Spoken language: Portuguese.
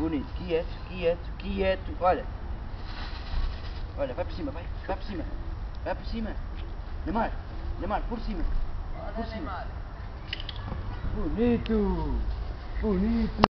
Bonito, quieto, quieto, quieto. Olha. Olha, vai por cima, vai por cima. Vai por cima. Neymar, Neymar, por cima. Olha, Neymar. Bonito. Bonito.